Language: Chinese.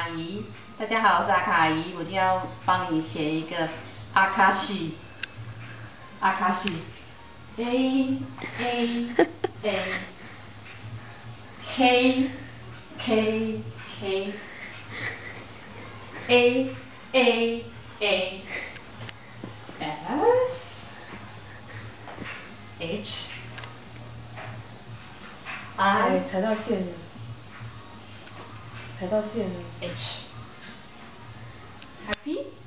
阿姨。大家好，我是阿卡阿姨。我今天要帮你写一个阿卡西，阿卡西 ，A A A K K K A A A S H I 踩到线了，踩到线了。 H Happy